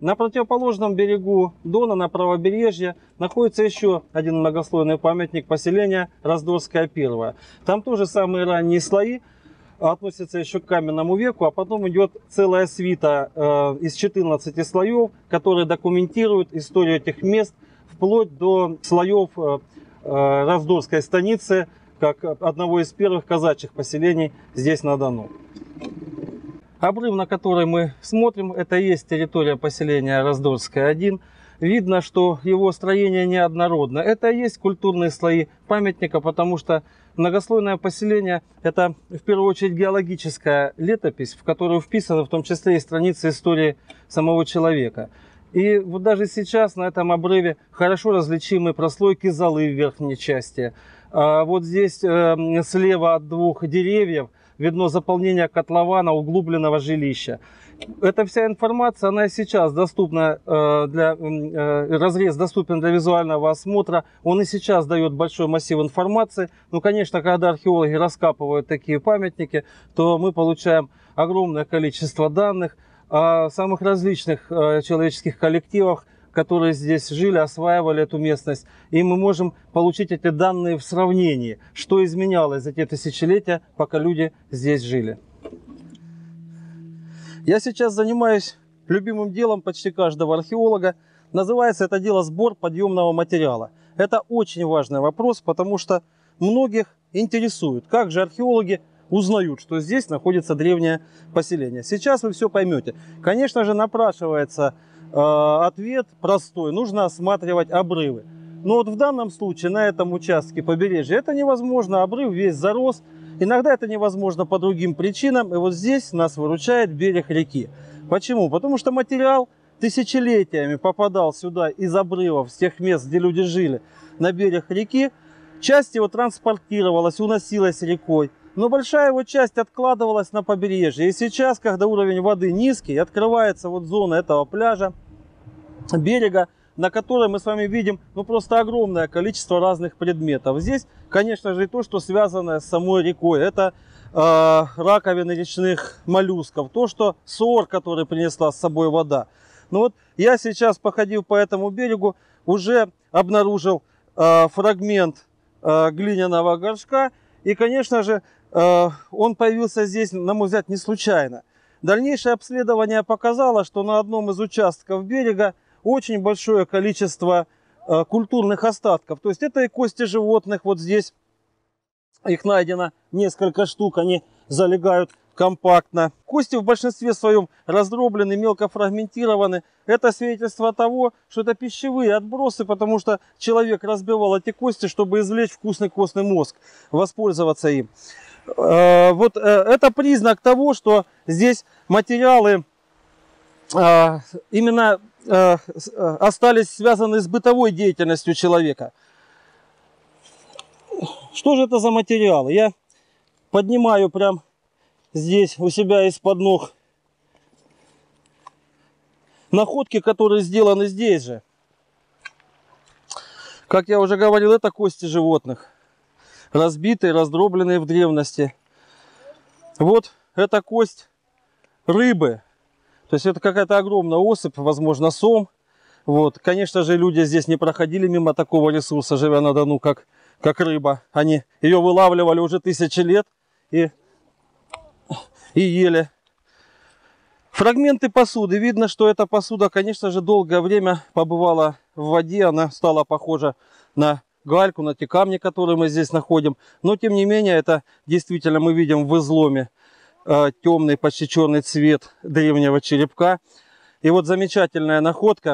На противоположном берегу Дона, на правобережье, находится еще один многослойный памятник поселения Раздорское первое. Там тоже самые ранние слои относятся еще к каменному веку, а потом идет целая свита из 14 слоев, которые документируют историю этих мест вплоть до слоев Раздорской станицы, как одного из первых казачьих поселений здесь на Дону. Обрыв, на который мы смотрим, это и есть территория поселения Раздорская 1. Видно, что его строение неоднородно. Это и есть культурные слои памятника, потому что многослойное поселение – это в первую очередь геологическая летопись, в которую вписаны в том числе и страницы истории самого человека. И вот даже сейчас на этом обрыве хорошо различимы прослойки золы в верхней части. Вот здесь слева от двух деревьев видно заполнение котлована углубленного жилища. Эта вся информация, она и сейчас доступна разрез доступен для визуального осмотра. Он и сейчас дает большой массив информации. Ну, конечно, когда археологи раскапывают такие памятники, то мы получаем огромное количество данных о самых различных человеческих коллективах, которые здесь жили, осваивали эту местность. И мы можем получить эти данные в сравнении, что изменялось за те тысячелетия, пока люди здесь жили. Я сейчас занимаюсь любимым делом почти каждого археолога. Называется это дело сбор подъемного материала. Это очень важный вопрос, потому что многих интересует, как же археологи узнают, что здесь находится древнее поселение. Сейчас вы все поймете. Конечно же, напрашивается ответ простой. Нужно осматривать обрывы. Но вот в данном случае на этом участке побережья это невозможно. Обрыв весь зарос. Иногда это невозможно по другим причинам. И вот здесь нас выручает берег реки. Почему? Потому что материал тысячелетиями попадал сюда из обрывов, с тех мест, где люди жили, на берег реки. Часть его транспортировалась, уносилась рекой. Но большая его часть откладывалась на побережье. И сейчас, когда уровень воды низкий, открывается вот зона этого пляжа, берега, на которой мы с вами видим просто огромное количество разных предметов. Здесь, конечно же, и то, что связано с самой рекой. Это раковины речных моллюсков, то, что сор, который принесла с собой вода. Ну вот я сейчас, походив по этому берегу, уже обнаружил фрагмент глиняного горшка. И, конечно же, он появился здесь, на мой взгляд, не случайно. Дальнейшее обследование показало, что на одном из участков берега очень большое количество культурных остатков. То есть это и кости животных. Вот здесь их найдено несколько штук, они залегают компактно. Кости в большинстве своем раздроблены, мелко фрагментированы. Это свидетельство того, что это пищевые отбросы, потому что человек разбивал эти кости, чтобы извлечь вкусный костный мозг, воспользоваться им. Вот это признак того, что здесь материалы именно остались связаны с бытовой деятельностью человека. Что же это за материалы? Я поднимаю прям здесь у себя из-под ног находки, которые сделаны здесь же. Как я уже говорил, это кости животных, разбитые, раздробленные в древности. Вот это кость рыбы. То есть это какая-то огромная особь, возможно, сом. Вот. Конечно же, люди здесь не проходили мимо такого ресурса, живя на Дону, как рыба. Они ее вылавливали уже тысячи лет и ели. Фрагменты посуды. Видно, что эта посуда, конечно же, долгое время побывала в воде. Она стала похожа на гальку, на те камни, которые мы здесь находим. Но, тем не менее, это действительно мы видим в изломе темный, почти черный цвет древнего черепка. И вот замечательная находка.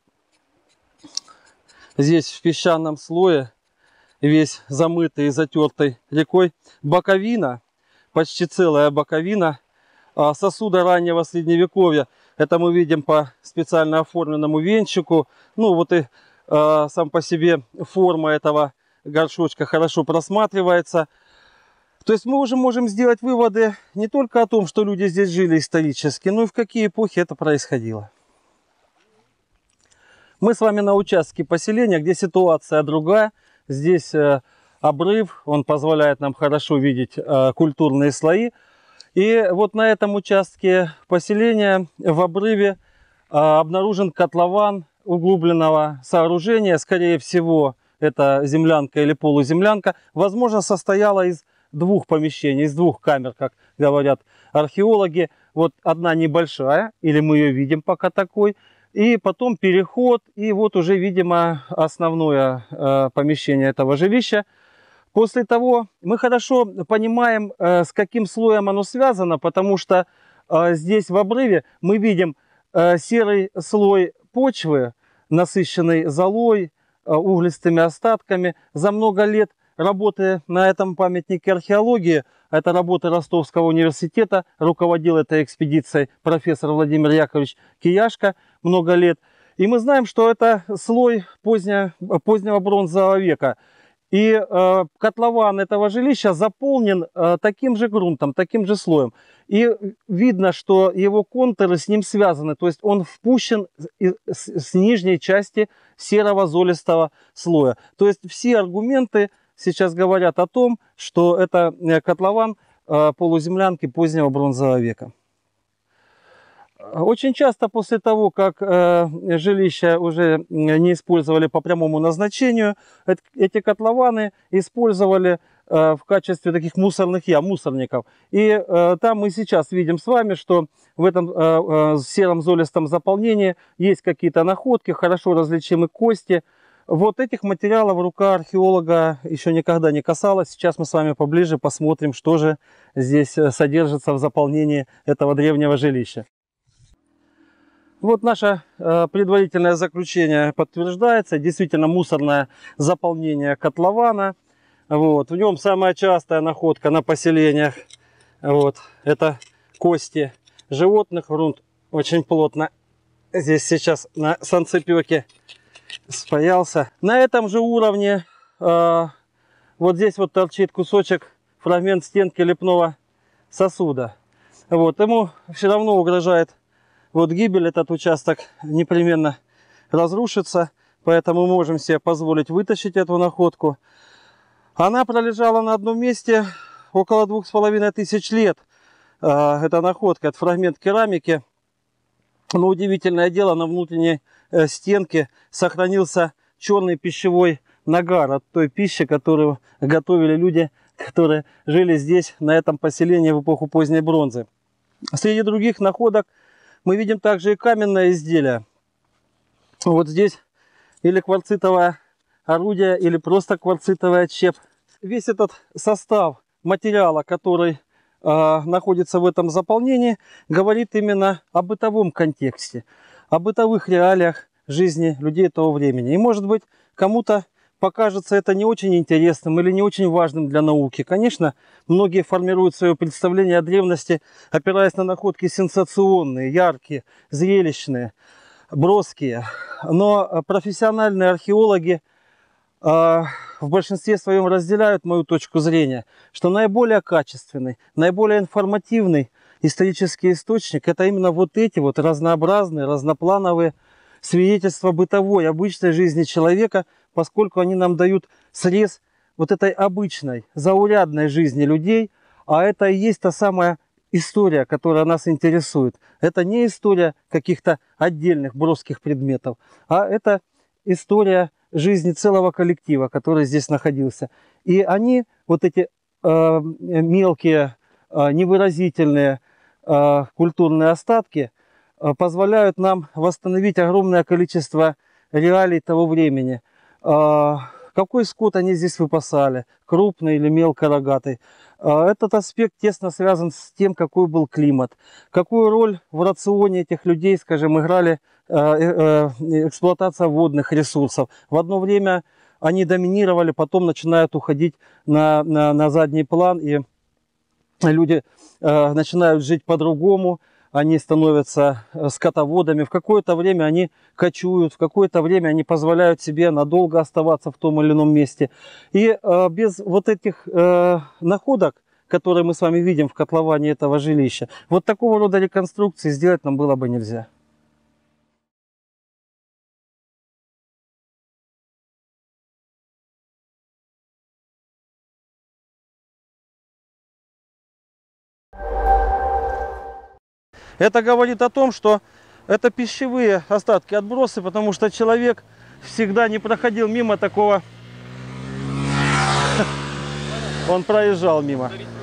Здесь в песчаном слое, весь замытый и затертый рекой, боковина, почти целая боковина сосуда раннего средневековья. Это мы видим по специально оформленному венчику. Ну вот и сам по себе форма этого горшочка хорошо просматривается. То есть мы уже можем сделать выводы не только о том, что люди здесь жили исторически, но и в какие эпохи это происходило. Мы с вами на участке поселения, где ситуация другая. Здесь обрыв, он позволяет нам хорошо видеть культурные слои. И вот на этом участке поселения в обрыве обнаружен котлован углубленного сооружения. Скорее всего, это землянка или полуземлянка. Возможно, состояла из двух помещений, из двух камер, как говорят археологи. Вот одна небольшая, или мы ее видим пока такой, и потом переход, и вот уже, видимо, основное помещение этого жилища. После того мы хорошо понимаем, с каким слоем оно связано, потому что здесь в обрыве мы видим серый слой почвы, насыщенный золой, углистыми остатками. За много лет работы на этом памятнике археологии, это работы Ростовского университета, руководил этой экспедицией профессор Владимир Яковлевич Кияшко много лет. И мы знаем, что это слой позднего бронзового века. И котлован этого жилища заполнен таким же грунтом, таким же слоем. И видно, что его контуры с ним связаны. То есть он впущен с нижней части серого золистого слоя. То есть все аргументы сейчас говорят о том, что это котлован полуземлянки позднего бронзового века. Очень часто после того, как жилища уже не использовали по прямому назначению, эти котлованы использовали в качестве таких мусорных ям, мусорников. И там мы сейчас видим с вами, что в этом сером золистом заполнении есть какие-то находки, хорошо различимы кости. Вот этих материалов рука археолога еще никогда не касалась. Сейчас мы с вами поближе посмотрим, что же здесь содержится в заполнении этого древнего жилища. Вот наше предварительное заключение подтверждается. Действительно мусорное заполнение котлована. Вот. В нем самая частая находка на поселениях. Вот. Это кости животных. Грунт очень плотно здесь сейчас на санцепёке спаялся. На этом же уровне вот здесь вот торчит кусочек, фрагмент стенки лепного сосуда. Вот. Ему все равно угрожает вот гибель, этот участок непременно разрушится, поэтому мы можем себе позволить вытащить эту находку. Она пролежала на одном месте около 2500 лет. Эта находка, это фрагмент керамики. Но удивительное дело, на внутренней стенке сохранился черный пищевой нагар от той пищи, которую готовили люди, которые жили здесь, на этом поселении в эпоху поздней бронзы. Среди других находок мы видим также и каменное изделие. Вот здесь или кварцитовое орудие, или просто кварцитовый отщеп. Весь этот состав материала, который находится в этом заполнении, говорит именно о бытовом контексте, о бытовых реалиях жизни людей того времени. И может быть кому-то покажется это не очень интересным или не очень важным для науки. Конечно, многие формируют свое представление о древности, опираясь на находки сенсационные, яркие, зрелищные, броские. Но профессиональные археологи в большинстве своем разделяют мою точку зрения, что наиболее качественный, наиболее информативный исторический источник — это именно вот эти вот разнообразные, разноплановые свидетельства бытовой, обычной жизни человека, поскольку они нам дают срез вот этой обычной, заурядной жизни людей, а это и есть та самая история, которая нас интересует. Это не история каких-то отдельных броских предметов, а это история жизни целого коллектива, который здесь находился. И они, вот эти мелкие, невыразительные культурные остатки, позволяют нам восстановить огромное количество реалий того времени. Какой скот они здесь выпасали, крупный или мелкорогатый. Этот аспект тесно связан с тем, какой был климат, какую роль в рационе этих людей, скажем, играли эксплуатация водных ресурсов. В одно время они доминировали, потом начинают уходить на задний план, и люди начинают жить по-другому. Они становятся скотоводами, в какое-то время они кочуют, в какое-то время они позволяют себе надолго оставаться в том или ином месте. И без вот этих находок, которые мы с вами видим в котловане этого жилища, вот такого рода реконструкции сделать нам было бы нельзя. Это говорит о том, что Это пищевые остатки, отбросы, потому что человек всегда не проходил мимо такого. Он проезжал мимо.